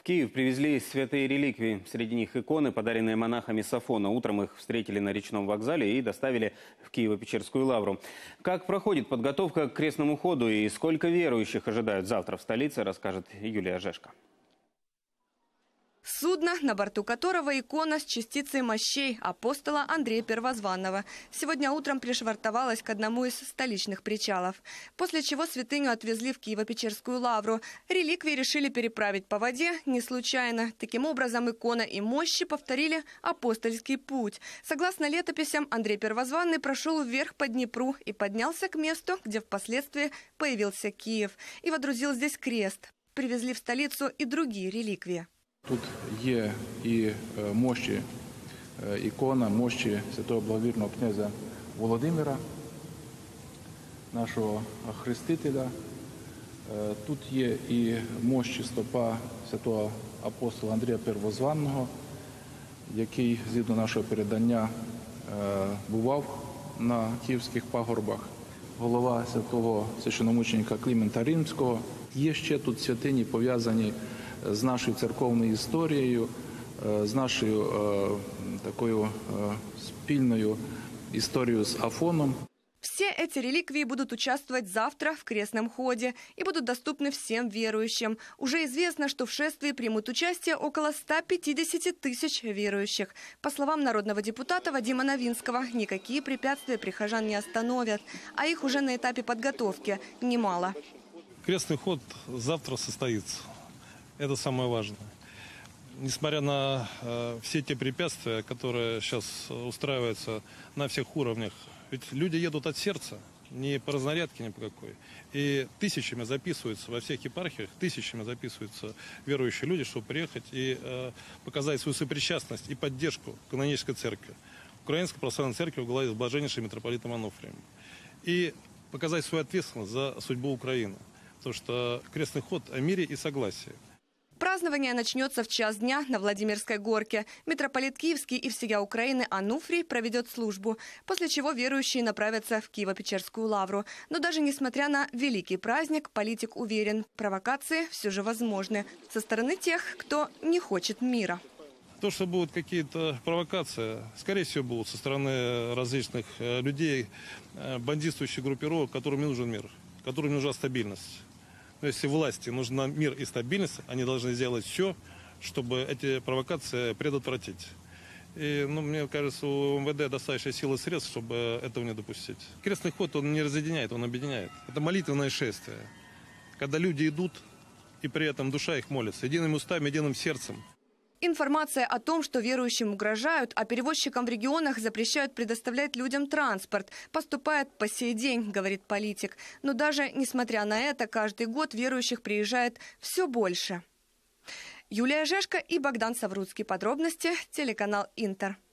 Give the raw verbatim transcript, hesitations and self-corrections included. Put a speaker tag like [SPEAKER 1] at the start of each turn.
[SPEAKER 1] Киев привезли святые реликвии. Среди них иконы, подаренные монахами с Афона. Утром их встретили на речном вокзале и доставили в Киево-Печерскую лавру. Как проходит подготовка к крестному ходу и сколько верующих ожидают завтра в столице, расскажет Юлия Жешко.
[SPEAKER 2] Судно, на борту которого икона с частицей мощей апостола Андрея Первозванного, сегодня утром пришвартовалась к одному из столичных причалов. После чего святыню отвезли в Киево-Печерскую лавру. Реликвии решили переправить по воде не случайно. Таким образом, икона и мощи повторили апостольский путь. Согласно летописям, Андрей Первозванный прошел вверх по Днепру и поднялся к месту, где впоследствии появился Киев, и водрузил здесь крест. Привезли в столицу и другие реликвии.
[SPEAKER 3] Тут є і мощі, ікона, мощі святого благовірного князя Володимира, нашого хрестителя. Тут є і мощі стопа святого апостола Андрія Первозванного, який, згідно нашого передання, бував на київських пагорбах. Голова святого священномученика Климента Римського. Є ще тут святині, пов'язані з нашою церковною історією, з нашою е, такою е, спільною історією з Афоном.
[SPEAKER 2] Все эти реликвии будут участвовать завтра в крестном ходе и будут доступны всем верующим. Уже известно, что в шествии примут участие около ста пятидесяти тысяч верующих. По словам народного депутата Вадима Новинского, никакие препятствия прихожан не остановят, а их уже на этапе подготовки немало.
[SPEAKER 4] Крестный ход завтра состоится. Это самое важное. Несмотря на э, все те препятствия, которые сейчас устраиваются на всех уровнях, ведь люди едут от сердца, не по разнарядке ни по какой. И тысячами записываются во всех епархиях, тысячами записываются верующие люди, чтобы приехать и э, показать свою сопричастность и поддержку канонической церкви, Украинской православной церкви во главе с блаженнейшим митрополитом Онуфрием. И показать свою ответственность за судьбу Украины. Потому что крестный ход о мире и согласии.
[SPEAKER 2] Празднование начнется в час дня на Владимирской горке. Митрополит Киевский и всея Украины Онуфрий проведет службу, после чего верующие направятся в Киево-Печерскую лавру. Но даже несмотря на великий праздник, политик уверен, провокации все же возможны со стороны тех, кто не хочет мира.
[SPEAKER 4] То, что будут какие-то провокации, скорее всего, будут со стороны различных людей, бандитствующих группировок, которым не нужен мир, которым нужна стабильность. Но если власти нужна мир и стабильность, они должны сделать все, чтобы эти провокации предотвратить. И, ну, мне кажется, у МВД достаточно силы и средств, чтобы этого не допустить. Крестный ход, он не разъединяет, он объединяет. Это молитвенное шествие. Когда люди идут, и при этом душа их молится, едиными устами, единым сердцем.
[SPEAKER 2] Информация о том, что верующим угрожают, а перевозчикам в регионах запрещают предоставлять людям транспорт, поступает по сей день, говорит политик. Но даже несмотря на это, каждый год верующих приезжает все больше. Юлия Жешко и Богдан Савруцкий. Подробности телеканал Интер.